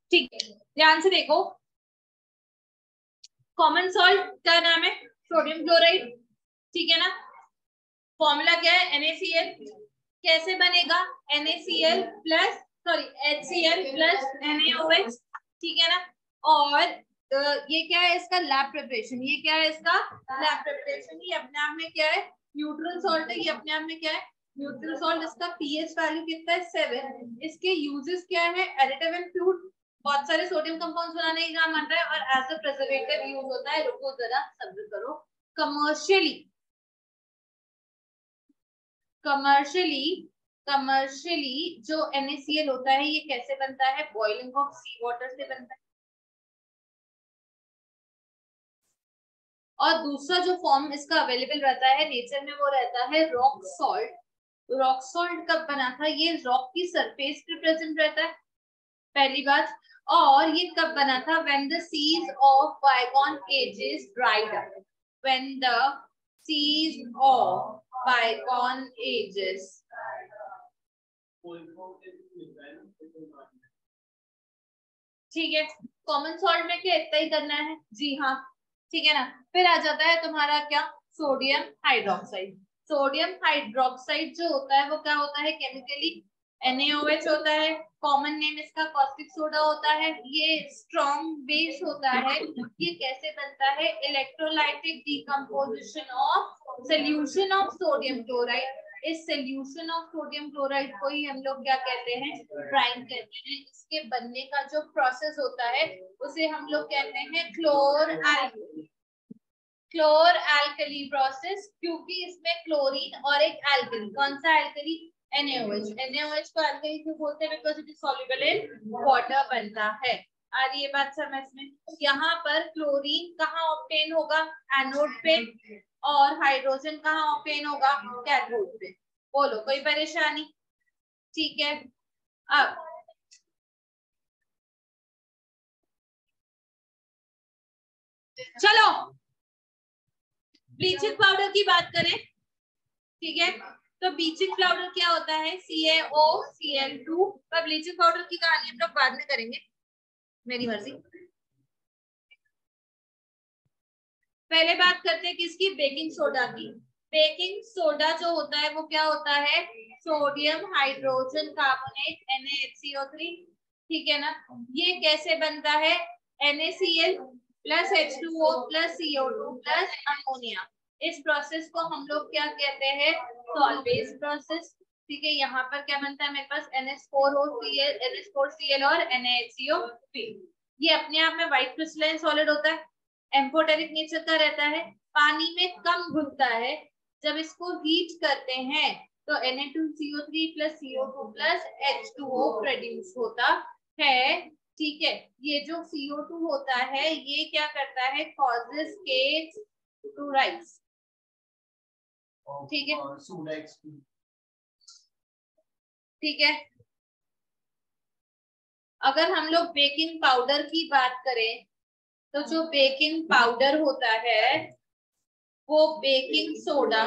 ठीक है, ध्यान से देखो। कॉमन सॉल्ट का नाम है सोडियम क्लोराइड, ठीक है ना। फॉर्मूला क्या है, NaCl। कैसे बनेगा, NaCl plus HCl plus NaOH, ठीक है ना। और ये क्या है इसका लैब प्रिपरेशन, ये क्या है इसका लैब प्रिपरेशन। ये अपने आप में क्या है, न्यूट्रल सॉल्ट है। ये अपने आप में क्या है, न्यूट्रल सॉल्ट। इसका pH वैल्यू कितना है, 7। इसके यूजेस क्या है, एडिटिव एंड फ्यूड, बहुत सारे सोडियम कंपाउंड्स बनाने का काम आता है, और एज अ प्रिजर्वेटिव यूज होता है। रुको जरा सब्र करो। कमर्शियली कमर्शियली जो NaCl होता है ये कैसे बनता है, बॉइलिंग ऑफ सी वाटर से बनता है। और दूसरा जो फॉर्म इसका अवेलेबल रहता है नेचर में वो रहता है रॉक सॉल्ट। रॉक सॉल्ट कब बना था, ये रॉक की सरफेस पे प्रेजेंट रहता है, पहली बात। और ये कब बना था, when the seas of bygone ages dried up. When the seas of bygone ages. ठीक है, कॉमन सॉल्ट में क्या इतना ही करना है, जी हाँ, ठीक है ना। फिर आ जाता है तुम्हारा क्या, सोडियम हाइड्रोक्साइड। सोडियम हाइड्रोक्साइड जो होता है वो क्या होता है, केमिकली NaOH होता है। कॉमन नेम इसका कॉस्टिक सोडा होता है। ये स्ट्रॉन्ग बेस होता है। ये कैसे बनता है, electrolytic decomposition of solution of sodium chloride. इस सोल्यूशन ऑफ सोडियम क्लोराइड को ही हम लोग क्या कहते हैं, ब्राइन कहते हैं। इसके बनने का जो प्रोसेस होता है उसे हम लोग कहते हैं क्लोर एल्कली प्रोसेस, क्योंकि इसमें क्लोरीन और एक एल्कली, कौन सा एल्कली, NaOH। NaOH को एल्कली क्यों बोलते हैं, because it is soluble in water बनता है। आ रही है बात समझ में। यहाँ पर क्लोरीन कहाँ ऑब्टेन होगा, एनोड पे, और हाइड्रोजन कहाँ ऑब्टेन होगा, कैथोड पे। बोलो कोई परेशानी, ठीक है। अब चलो ब्लीचिंग पाउडर की बात करें, ठीक है। तो ब्लीचिंग पाउडर क्या होता है, CaOCl2। पर ब्लीचिंग पाउडर की कहानी हम लोग बाद में करेंगे, मेरी मर्जी। पहले बात करते हैं किसकी, बेकिंग सोडा की। बेकिंग सोडा जो होता है वो क्या होता है, सोडियम हाइड्रोजन कार्बोनेट NaHCO3, ठीक है ना। ये कैसे बनता है, NaCl plus H2O plus CO2 plus ammonia. इस प्रोसेस को हम लोग क्या कहते हैं, सॉल्वेज प्रोसेस, ठीक है। यहाँ पर क्या बनता है मेरे पास, NH4Cl और NaHCO3। ये अपने आप में व्हाइट क्रिस्टलाइन सॉलिड होता है, एम्फोटेरिक नेचर का रहता है, पानी में कम घुलता है। जब इसको हीट करते हैं तो Na2CO3 plus CO2 plus H2O produce होता है, ठीक है। ये जो CO2 होता है ये क्या करता है, कॉजेस केक्स टू राइस, ठीक है, ठीक है। अगर हम लोग बेकिंग पाउडर की बात करें तो जो बेकिंग पाउडर होता है वो baking soda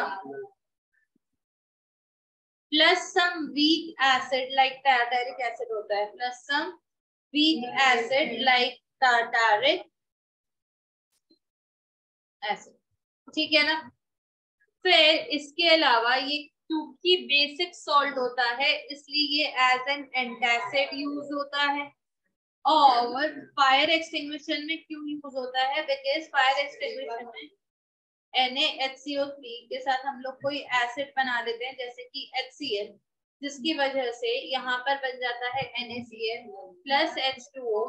plus some weak acid like tartaric acid होता है, plus some weak acid like tartaric acid, ठीक है ना। फिर इसके अलावा ये क्योंकि बेसिक सॉल्ट होता है इसलिए ये एज एन एंटासिड यूज होता है। और फायर एक्सटिंग्विशन में क्यों यूज होता है, बिकॉज फायर एक्सटिंग्विशन में NaHCO3 के साथ हम लोग कोई एसिड बना लेते हैं जैसे कि HCl, जिसकी वजह से यहाँ पर बन जाता है NaCl plus H2O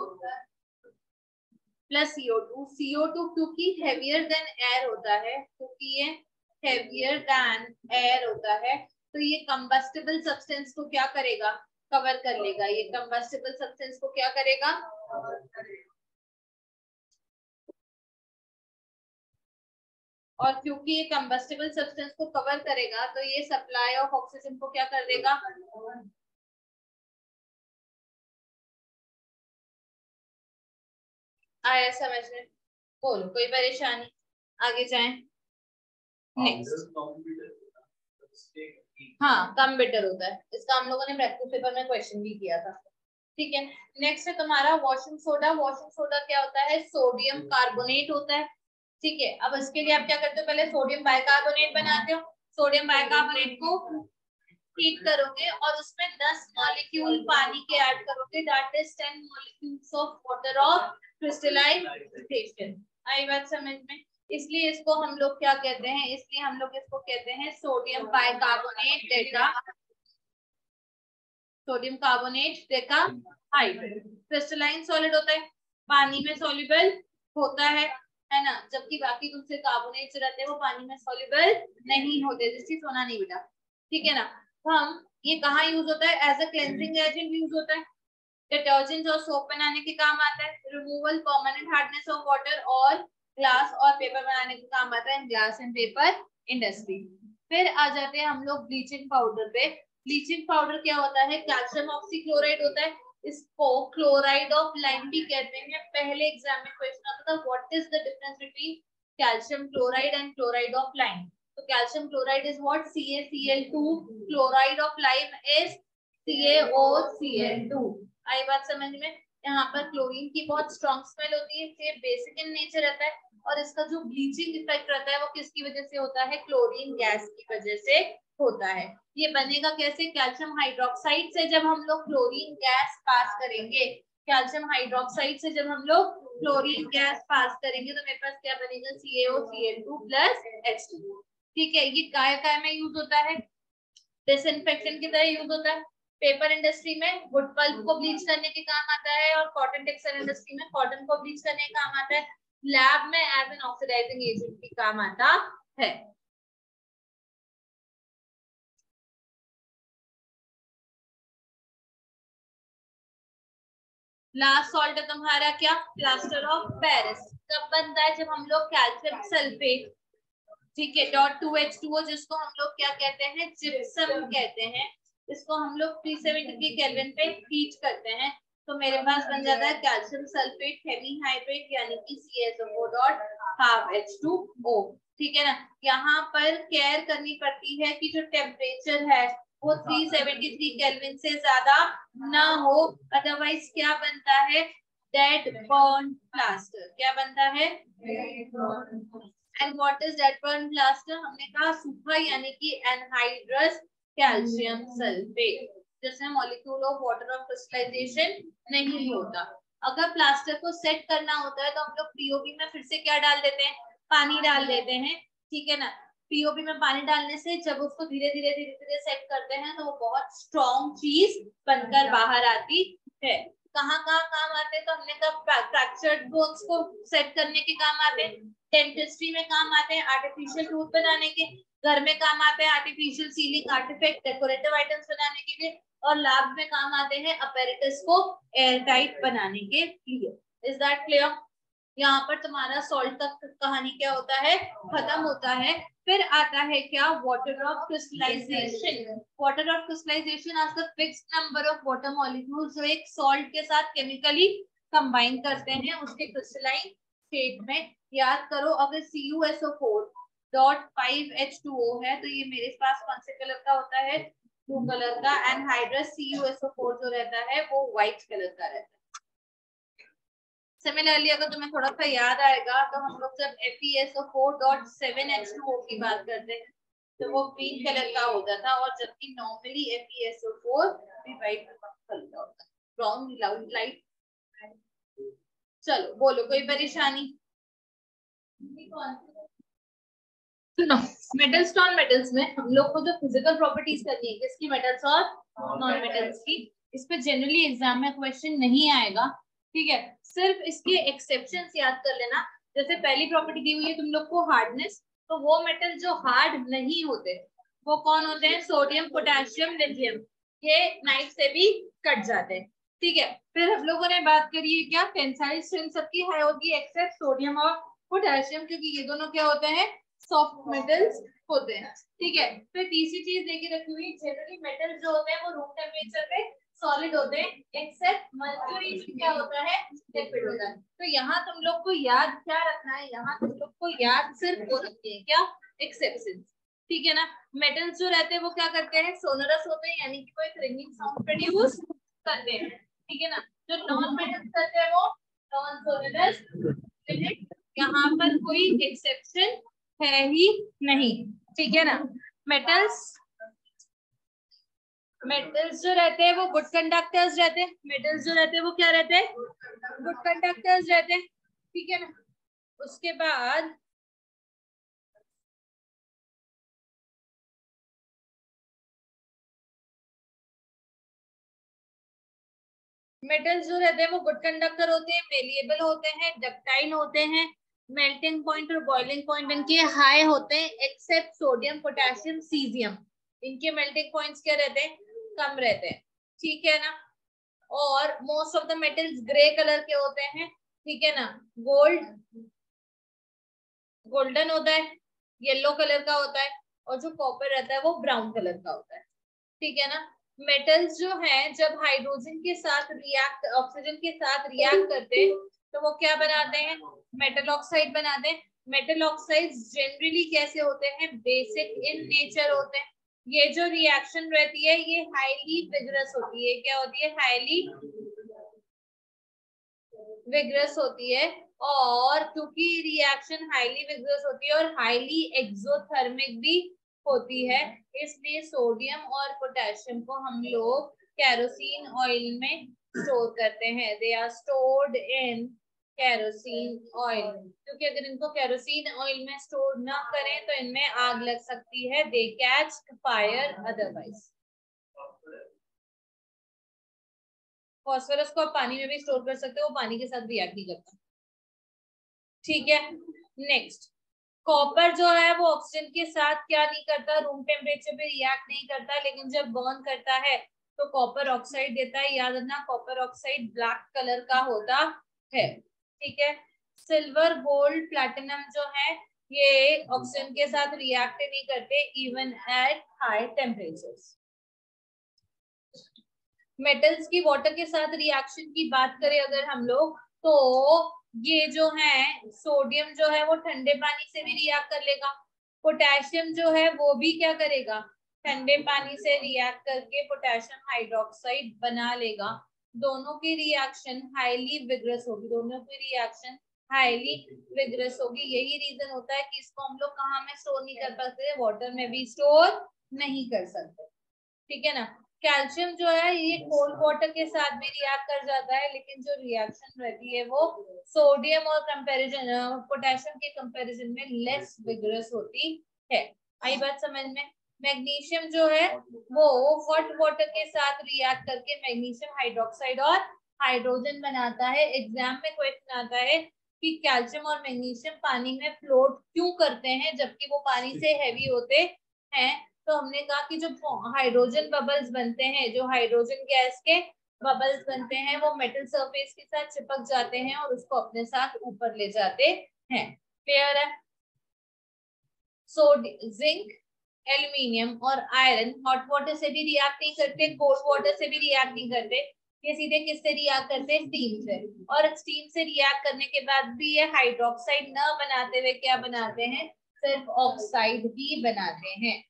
plus CO2। CO2 क्योंकि हेवियर देन एयर होता है, क्योंकि ये हेवियर देन एयर होता है तो ये कंबस्टिबल सब्सटेंस को क्या करेगा, कवर कर लेगा। ये कंबस्टिबल सब्सटेंस को क्या करेगा, और क्योंकि ये कंबस्टिबल सब्सटेंस को कवर करेगा तो ये सप्लाई ऑफ ऑक्सीजन को क्या कर देगा, आया समझ में। बोलो कोई परेशानी, आगे जाएं। नेक्स्ट, हाँ कम बेटर होता है, इसका हम लोगों ने प्रैक्टिस पेपर में क्वेश्चन भी किया था, ठीक है। नेक्स्ट है तुम्हारा वॉशिंग सोडा। वॉशिंग सोडा क्या होता है? सोडियम कार्बोनेट होता है। ठीक है, अब इसके लिए आप क्या करते हो? पहले सोडियम बाइकार्बोनेट बनाते हो। सोडियम बाइकार्बोनेट को हीट करोगे और उसमें 10 मॉलिक्यूल पानी के ऐड करोगे, that is 10 molecules of water of crystallization. आई बात समझ में? इसलिए इसको हम लोग क्या कहते हैं? इसलिए हम लोग इसको कहते हैं sodium bicarbonate deca, sodium carbonate decahydrate. Crystalline solid होता है, पानी में सॉल्युबल होता है ना, जबकि बाकी दूसरे कार्बोनेट्स रहते हैं वो पानी में सॉल्युबल नहीं होते। जिससे सोना नहीं बेटा, ठीक है ना। हम ये कहाँ यूज होता है? As a cleansing agent use होता है। डिटर्जेंट और सोप बनाने के काम आता है। Removal permanent hardness of water और ग्लास और पेपर बनाने के काम आता है, ग्लास एंड पेपर इंडस्ट्री। फिर आ जाते हैं हम लोग ब्लीचिंग पाउडर पे। ब्लीचिंग पाउडर क्या होता है? कैल्शियम ऑक्सीक्लोराइड होता है। इसको क्लोराइड ऑफ लाइम भी कहते हैं। पहले एग्जाम में क्वेश्चन आता था what is the difference between calcium chloride and chloride of lime. तो calcium chloride is what? CaCl2। Chloride of lime is CaOCl2। आई बात समझ में? यहाँ पर क्लोरीन की बहुत स्ट्रॉन्ग स्मेल होती है, ये बेसिक इन नेचर रहता है, और इसका जो ब्लीचिंग इफेक्ट रहता है वो किसकी वजह से होता है? क्लोरीन गैस की वजह से होता है। ये बनेगा कैसे? कैल्शियम हाइड्रोक्साइड से जब हम लोग क्लोरीन गैस पास करेंगे, कैल्शियम हाइड्रोक्साइड से जब हम लोग क्लोरीन गैस पास करेंगे तो मेरे पास क्या बनेगा? CaOCl2 plus H2। ठीक है, ये काय में यूज होता है? डिसइंफेक्टेंट की तरह यूज होता है। पेपर इंडस्ट्री में वुड पल्प को ब्लीच करने के काम आता है, और कॉटन टेक्सटाइल इंडस्ट्री में कॉटन को ब्लीच करने के काम आता है। लैब में एज एन ऑक्सीडाइजिंग एजेंट भी काम आता है। लास्ट सॉल्ट है तुम्हारा क्या? Plaster of Paris. कब बनता है? जब हम लोग कैल्शियम सल्फेट, ठीक है, .2H2O, जिसको हम लोग क्या कहते हैं? जिप्सम कहते हैं। इसको हम लोग 373 केल्विन पे हीट करते हैं, तो मेरे पास बन जाता है कैल्शियम सल्फेट हेमीहाइड्रेट, यानी कि CaSO4.12H2O। ठीक है ना। यहाँ पर केयर करनी पड़ती है कि जो टेम्परेचर है वो 373 केल्विन से ज्यादा ना हो, अदरवाइज क्या बनता है? Dead burn plaster. क्या बनता है? And what is dead burn plaster? हमने कहा सूखा, यानी कि एनहाइड्रस कैल्शियम सल्फेट, जिसमें molecule of water of crystallization नहीं होता। अगर प्लास्टर को सेट करना होता है तो हम लोग पीओपी में फिर से क्या डाल देते हैं? पानी डाल देते हैं। ठीक है ना। पीओपी में पानी डालने से जब उसको धीरे धीरे सेट करते हैं तो वो बहुत स्ट्रॉन्ग चीज बनकर बाहर आती है। कहाँ कहाँ काम आते हैं? तो हमने कहा फ्रैक्चर्ड बोन्स को सेट करने के काम आते हैं, डेंटिस्ट्री में काम आते हैं, आर्टिफिशियल टूथ बनाने के, घर में काम आते हैं artificial ceiling artifact decorative items बनाने के लिए, और लैब में काम आते हैं अपैरेटस को एयरटाइट बनाने के लिए। Is that clear? यहाँ पर तुम्हारा सॉल्ट का कहानी क्या होता है? खत्म होता है। फिर आता है क्या? Water of crystallization. Water of crystallization as the fixed number of water molecules जो एक सॉल्ट के साथ केमिकली कंबाइन करते हैं उसके क्रिस्टलाइन स्टेट में। याद करो, अगर CuSO4.5H2O है तो ये मेरे पास कौन से कलर का होता है? ब्लू कलर का। एनहाइड्रस CuSO4 जो रहता है वो व्हाइट कलर का रहता है। सिमिलरली अगर तुम्हें थोड़ा सा याद आएगा तो हम लोग जब FeSO4.7H2O की बात करते हैं तो वो ग्रीन कलर का होता था, और जबकि नॉर्मली FeSO4 भी व्हाइट कलर का होता है, ब्राउन लाइट। चलो बोलो, कोई परेशानी? सुनो, मेटल्स नॉन मेटल्स में हम लोग को जो फिजिकल प्रॉपर्टीज करनी है किसकी? मेटल्स और नॉन मेटल्स की। इस पे जनरली एग्जाम में क्वेश्चन नहीं आएगा, ठीक है। सिर्फ इसके एक्सेप्शंस याद कर लेना। जैसे पहली प्रॉपर्टी दी हुई है तुम लोग को हार्डनेस, तो वो मेटल जो हार्ड नहीं होते वो कौन होते हैं? Sodium, potassium, lithium. ये नाइफ से भी कट जाते हैं, ठीक है। फिर हम लोगों ने बात करी है क्या? टेंसाइल स्ट्रेंथ सबकी हाई होगी एक्सेप्ट सोडियम और पोटेशियम, क्योंकि ये दोनों क्या होते हैं? सॉफ्ट मेटल्स होते हैं, ठीक है। फिर तीसरी चीज देखी रखी हुई, जनरली मेटल जो होते हैं वो रूम टेम्परेचर पे सॉलिड होते हैं, एक्सेप्ट मर्क्यूरी क्या होता है? लिक्विड होता है। तो यहाँ तुम लोग को याद क्या रखना है? यहाँ तुम लोग को याद सिर्फ वो रखते हैं क्या? एक्सेप्शंस, ठीक है ना। मेटल्स जो रहते हैं वो क्या करते हैं? सोनरस होते हैं, यानी कि वो एक रिंगिंग साउंड प्रोड्यूस करते हैं, ठीक ठीक है ना। जो नॉन मेटल्स करते हैं वो नॉन सोलुबल लिमिट, यहाँ पर कोई एक्सेप्शन है ही नहीं, ठीक है ना। मेटल्स जो रहते हैं वो गुड कंडक्टर्स रहते हैं, मेटल्स जो रहते हैं वो क्या रहते हैं, गुड कंडक्टर्स रहते हैं, ठीक है ना। उसके बाद मेटल्स जो रहते हैं वो गुड कंडक्टर होते हैं, मेलिएबल होते हैं, डक्टाइल होते हैं, मेल्टिंग पॉइंट और बॉइलिंग पॉइंट इनके हाई होते हैं, एक्सेप्ट सोडियम, पोटेशियम, सीजियम, इनके मेल्टिंग पॉइंट्स क्या रहते हैं, कम रहते हैं, ठीक है ना। और most of the metals grey colour के होते हैं, ठीक है ना। गोल्डन होता है, येलो कलर का होता है, और जो कॉपर रहता है वो ब्राउन कलर का होता है, ठीक है ना। मेटल्स जो हैं जब हाइड्रोजन के साथ रिएक्ट, ऑक्सीजन के साथ रिएक्ट करते हैं तो वो क्या बनाते हैं, मेटल ऑक्साइड बनाते हैं। मेटल ऑक्साइड जनरली कैसे होते हैं, बेसिक इन नेचर होते हैं। ये जो रिएक्शन रहती है ये हाईली विगरस होती है, क्या होती है, हाईली विग्रस होती है। और क्योंकि रिएक्शन हाईली विग्रस होती है और हाईली एक्सोथर्मिक भी होती है, इसलिए सोडियम और पोटेशियम को हम लोग केरोसिन ऑयल में स्टोर करते हैं। They are stored in kerosene oil, क्योंकि अगर इनको केरोसिन ऑयल में स्टोर ना करें तो इनमें आग लग सकती है, they catch fire otherwise. Phosphorus को आप पानी में भी स्टोर कर सकते हो, वो पानी के साथ रिएक्ट नहीं करता, ठीक है। नेक्स्ट, कॉपर जो है वो ऑक्सीजन के साथ क्या नहीं करता, रूम टेम्परेचर पे रिएक्ट नहीं करता, लेकिन जब बर्न करता है तो कॉपर ऑक्साइड देता है। याद रखना कॉपर ऑक्साइड ब्लैक कलर का होता है, ठीक है। सिल्वर, गोल्ड, प्लैटिनम जो है ये ऑक्सीजन के साथ रिएक्ट नहीं करते even at high temperatures. Metals की वाटर के साथ रिएक्शन की बात करें अगर हम लोग, तो ये जो है सोडियम जो है वो ठंडे पानी से भी रिएक्ट कर लेगा, पोटेशियम जो है वो भी क्या करेगा, ठंडे पानी से रिएक्ट करके पोटेशियम हाइड्रोक्साइड बना लेगा। दोनों की रिएक्शन हाईली विग्रस होगी, दोनों की रिएक्शन हाईली विग्रस होगी। यही रीजन होता है कि इसको हम लोग कहाँ में स्टोर नहीं कर पाते, वाटर में भी स्टोर नहीं कर सकते, ठीक है ना। कैल्शियम जो है ये कोल्ड वाटर के साथ भी रिएक्ट कर जाता है, लेकिन जो रिएक्शन रहती है वो सोडियम और कंपैरिजन पोटेशियम के कंपैरिजन में लेस विगरस होती है। आई बात समझ में। मैग्नीशियम जो है वो हॉट वाटर के साथ रिएक्ट करके मैग्नीशियम हाइड्रोक्साइड और हाइड्रोजन बनाता है। एग्जाम में क्वेश्चन आता है कि कैल्शियम और मैग्नीशियम पानी में फ्लोट क्यों करते हैं जबकि वो पानी से हैवी होते हैं। तो हमने कहा कि जो हाइड्रोजन बबल्स बनते हैं, जो हाइड्रोजन गैस के बबल्स बनते हैं वो मेटल सरफेस के साथ चिपक जाते हैं और उसको अपने साथ ऊपर ले जाते हैं। क्लियर है। जिंक, एल्यूमिनियम और आयरन हॉट वाटर से भी रिएक्ट नहीं करते, कोल्ड वाटर से भी रिएक्ट नहीं करते, ये सीधे किससे रिएक्ट करते हैं, स्टीम से। और स्टीम से रिएक्ट करने के बाद भी ये हाइड्रोक्साइड न बनाते हुए क्या बनाते हैं, सिर्फ ऑक्साइड ही बनाते हैं।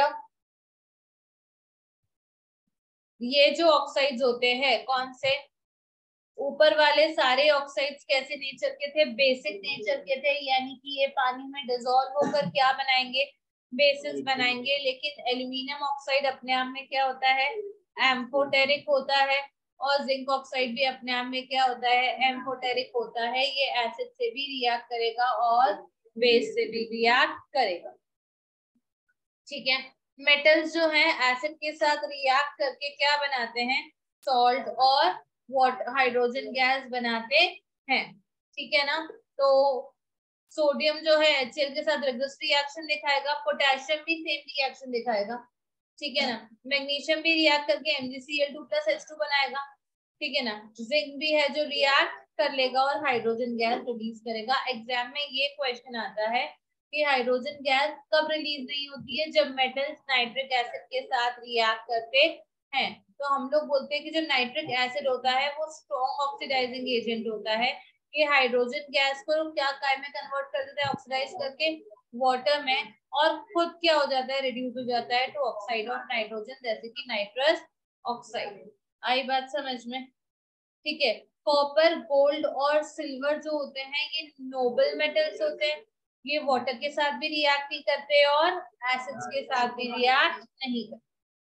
ये जो ऑक्साइड्स होते हैं कौन से, ऊपर वाले सारे ऑक्साइड्स कैसे नेचर के थे, बेसिक नेचर के थे, यानी कि ये पानी में डिसॉल्व होकर क्या बनाएंगे, बेसिस बनाएंगे। लेकिन एल्यूमिनियम ऑक्साइड अपने आप में क्या होता है, एम्फोटेरिक होता है, और जिंक ऑक्साइड भी अपने आप में क्या होता है, एम्फोटेरिक होता है। ये एसिड से भी रिएक्ट करेगा और बेस से भी रिएक्ट करेगा, ठीक है। मेटल्स जो है एसिड के साथ रिएक्ट करके क्या बनाते हैं, सॉल्ट और वाटर, हाइड्रोजन गैस बनाते हैं, ठीक है ना। तो सोडियम जो है HCl के साथ रिवर्स रिएक्शन दिखाएगा, पोटेशियम भी सेम रिएक्शन दिखाएगा, ठीक है ना। मैग्नीशियम भी रिएक्ट करके MgCl2+H2 बनाएगा, ठीक है ना। जिंक भी है जो रिएक्ट कर लेगा और हाइड्रोजन गैस रिलीज करेगा। एग्जाम में ये क्वेश्चन आता है कि हाइड्रोजन गैस कब रिलीज नहीं होती है, जब मेटल्स नाइट्रिक एसिड के साथ रिएक्ट करते हैं। तो हम लोग बोलते हैं कि जो नाइट्रिक एसिड होता है वो स्ट्रॉन्ग ऑक्सीडाइजिंग एजेंट होता है। ये हाइड्रोजन गैस को क्या काय में कन्वर्ट कर देता है, ऑक्सीडाइज करके वाटर में, और खुद क्या हो जाता है, रिड्यूस हो जाता है टू ऑक्साइड ऑफ नाइट्रोजन, जैसे कि नाइट्रस ऑक्साइड। आई बात समझ में। ठीक है। कॉपर, गोल्ड और सिल्वर जो होते हैं ये नोबल मेटल्स होते हैं, ये वाटर के साथ भी रिएक्ट नहीं करते और एसिड्स के साथ भी रिएक्ट नहीं करते।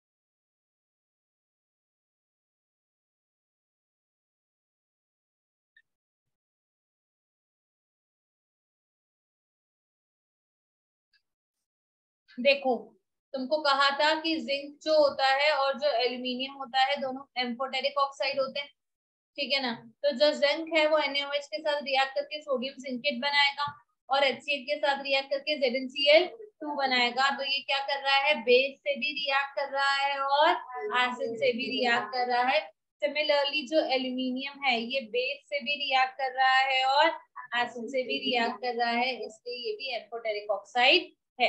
देखो, तुमको कहा था कि जिंक जो होता है और जो एल्यूमिनियम होता है दोनों एम्फोटेरिक ऑक्साइड होते हैं, ठीक है ना। तो जो जिंक है वो NaOH के साथ रिएक्ट करके सोडियम जिंकेट बनाएगा और HCl के साथ रिएक्ट करके ZnCl2 बनाएगा। तो ये क्या कर रहा है, बेस से भी रिएक्ट कर रहा है और एसिड से भी रिएक्ट कर रहा है। सिमिलरली जो एल्यूमिनियम है ये बेस से भी रिएक्ट कर रहा है और एसिड से भी रिएक्ट कर रहा है, इसलिए ये भी एम्फोटेरिक ऑक्साइड है।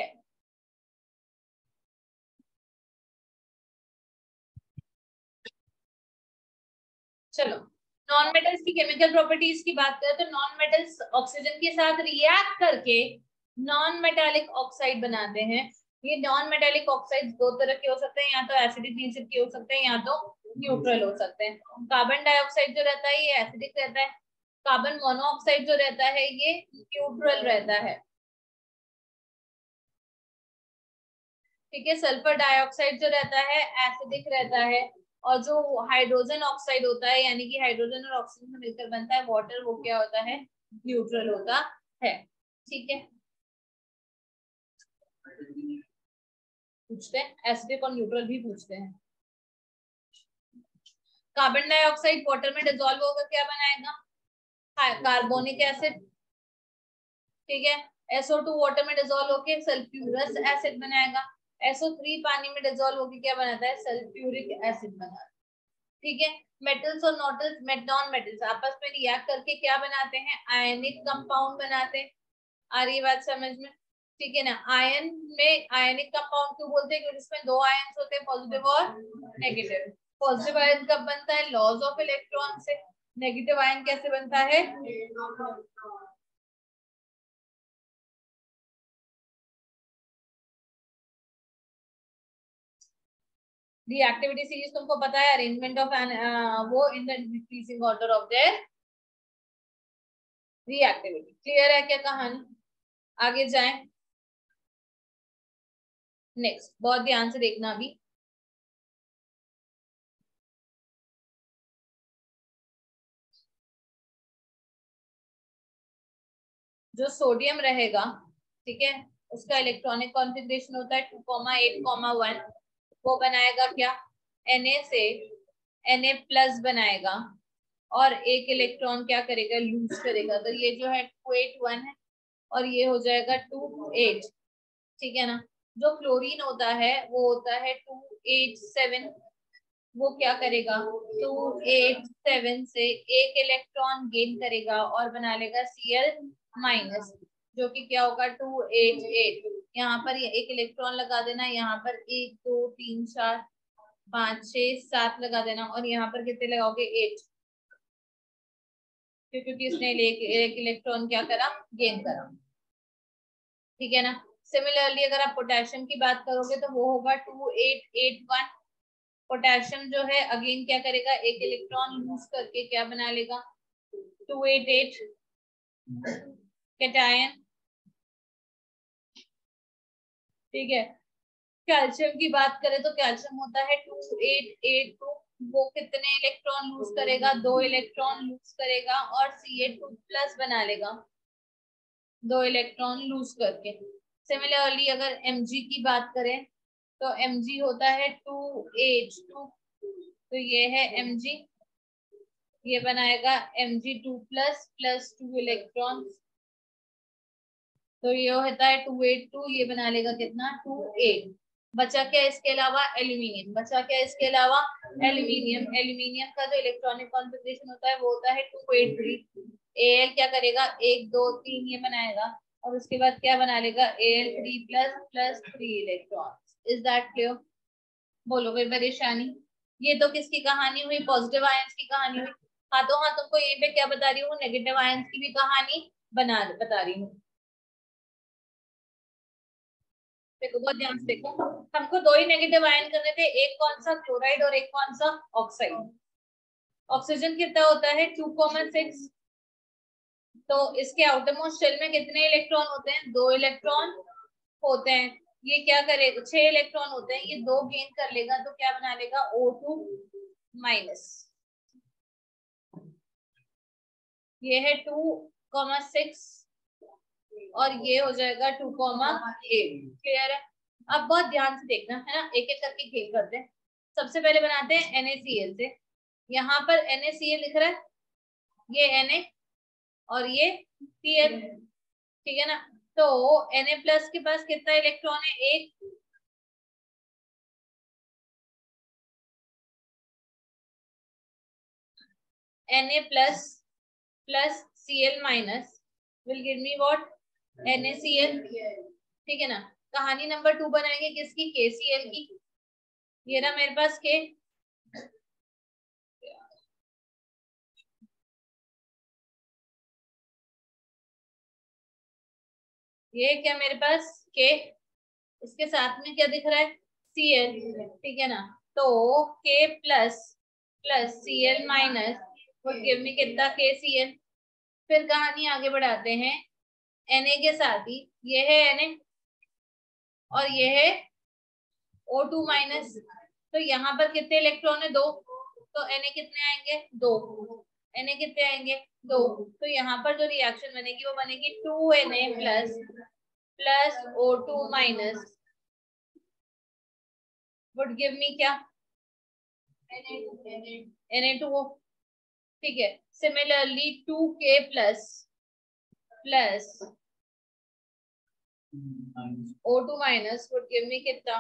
चलो, नॉन मेटल्स की केमिकल प्रॉपर्टीज की बात करें तो नॉन मेटल्स ऑक्सीजन के साथ रिएक्ट करके नॉन मेटालिक ऑक्साइड बनाते हैं। ये नॉन मेटालिक ऑक्साइड दो तरह के हो सकते हैं, या तो एसिडिक नेचर के हो सकते हैं या तो न्यूट्रल हो सकते हैं। कार्बन डाइऑक्साइड जो रहता है ये एसिडिक रहता है, कार्बन मोनोऑक्साइड जो रहता है ये न्यूट्रल रहता है। ठीक है, सल्फर डाइऑक्साइड जो रहता है एसिडिक रहता है, और जो हाइड्रोजन ऑक्साइड होता है यानी कि हाइड्रोजन और ऑक्सीजन से मिलकर बनता है वाटर, वो क्या होता है, न्यूट्रल होता है। ठीक है, पूछते हैं एसिडिक और न्यूट्रल भी पूछते हैं। कार्बन डाइऑक्साइड वाटर में डिसॉल्व होकर क्या बनाएगा, कार्बोनिक एसिड। ठीक है, SO2 वाटर में डिसॉल्व होकर सल्फ्यूरस एसिड बनाएगा, SO3 पानी में डिसॉल्व होकर क्या बनाता है, सल्फ्यूरिक एसिड बनाता है। ठीक है, मेटल्स और नॉन मेटल्स आपस में रिएक्ट करके क्या बनाते हैं, आयनिक कंपाउंड बनाते हैं। आ रही बात समझ में, ठीक है ना। आयन में आयनिक कंपाउंड क्यों बोलते हैं, क्योंकि इसमें दो आयन्स होते हैं, पॉजिटिव और नेगेटिव। पॉजिटिव आयन कब बनता है, लॉस ऑफ इलेक्ट्रॉन से। नेगेटिव आयन कैसे बनता है, रिएक्टिविटी सीरीज तुमको पता है, अरेंजमेंट ऑफ वो in the decreasing order of their reactivity. Clear है क्या कहानी, आगे जाएं। नेक्स्ट, बहुत ध्यान से देखना अभी। जो सोडियम रहेगा, ठीक है, उसका इलेक्ट्रॉनिक कॉन्फ़िगरेशन होता है 2,8,1। वो बनाएगा क्या, Na से Na प्लस बनाएगा और एक इलेक्ट्रॉन क्या करेगा, लूज करेगा। तो ये जो है 281 है और ये हो जाएगा 28। ठीक है ना। जो क्लोरीन होता है वो होता है 287, वो क्या करेगा, 287 से एक इलेक्ट्रॉन गेन करेगा और बना लेगा Cl-, जो कि क्या होगा 288। यहाँ पर ये एक इलेक्ट्रॉन लगा देना, यहाँ पर 1 2 3 4 5 6 7 लगा देना, और यहाँ पर कितने लगाओगे, 8, क्योंकि इसने एक इलेक्ट्रॉन क्या करा, गेन करा। ठीक है ना। सिमिलरली अगर आप पोटेशियम की बात करोगे तो वो होगा 2881। पोटेशियम जो है अगेन क्या करेगा, एक इलेक्ट्रॉन लूज करके क्या बना लेगा, 288 कैटायन। ठीक है, कैल्शियम की बात करें तो कैल्शियम होता है 2882। वो कितने इलेक्ट्रॉन लूज करेगा, दो इलेक्ट्रॉन लूज करेगा और Ca2 प्लस बना लेगा, दो इलेक्ट्रॉन लूज करके। सिमिलरली अगर Mg की बात करें तो Mg होता है 2H2, तो ये है Mg, ये बनाएगा Mg2 प्लस प्लस 2 इलेक्ट्रॉन, तो ये होता है 282, ये बना लेगा कितना, 28। बचा क्या इसके अलावा, एल्यूमिनियम। बचा क्या इसके अलावा, एल्यूमिनियम। एल्यूमिनियम का जो इलेक्ट्रॉनिक कॉन्फ़िगरेशन होता है वो होता है 283। Al क्या करेगा, 1 2 3 ये बनाएगा और उसके बाद क्या बना लेगा, Al3 plus plus 3 electron. Is that clear, बोलो कोई परेशानी। ये तो किसकी कहानी हुई, पॉजिटिव आयंस की कहानी हुई। हाँ तो हाँ, तुमको यहीं पे क्या बता रही हूँ, नेगेटिव आयंस की भी कहानी बता रही हूँ। देखो बहुत ध्यान से देखो, हमको दो ही नेगेटिव आयन करने थे, एक कौन सा, क्लोराइड और एक कौन सा, ऑक्साइड। ऑक्सीजन कितना होता है 2,6। तो इसके आउटरमोस्ट शेल में कितने इलेक्ट्रॉन होते हैं 2 इलेक्ट्रॉन होते हैं। ये क्या करेगा 6 इलेक्ट्रॉन होते हैं, ये 2 गेन कर लेगा तो क्या बना लेगा O2 माइनस। ये है 2,6 और ये हो जाएगा 2,8। क्लियर है। अब बहुत ध्यान से देखना है ना, एक एक करके खेल करते हैं। सबसे पहले बनाते हैं NaCl से। यहाँ पर NaCl लिख रहा है, ये Na और ये Cl, ठीक है ना। तो Na प्लस के पास कितना इलेक्ट्रॉन है 1। Na plus plus Cl minus will give me what NaCl, ठीक है ना। कहानी नंबर 2 बनाएंगे किसकी KCl की। ये रहा मेरे पास K, ये क्या मेरे पास K, इसके साथ में क्या दिख रहा है Cl, ठीक है ना। तो K plus plus Cl minus would give me कितना KCl। फिर कहानी आगे बढ़ाते हैं Na के साथ ही, ये है Na और ये है O2 माइनस। तो यहाँ पर कितने इलेक्ट्रॉन है 2, तो Na कितने आएंगे 2, Na कितने आएंगे 2। तो यहाँ पर जो रिएक्शन बनेगी वो बनेगी 2Na plus plus O2 minus would give me क्या Na2O, ठीक है। Similarly 2K plus plus O2 minus would give me कितना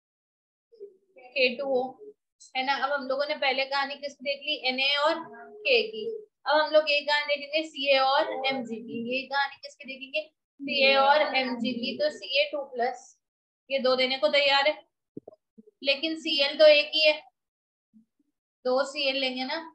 K2O, है ना। अब हम लोगों ने पहले कहानी किसकी देख ली Na और K की। अब हम लोग ये कहानी देखेंगे Ca और Mg की। ये कहानी किसकी देखेंगे Ca और Mg की। तो Ca2 प्लस ये 2 देने को तैयार है, लेकिन Cl तो एक ही है, 2 Cl लेंगे ना।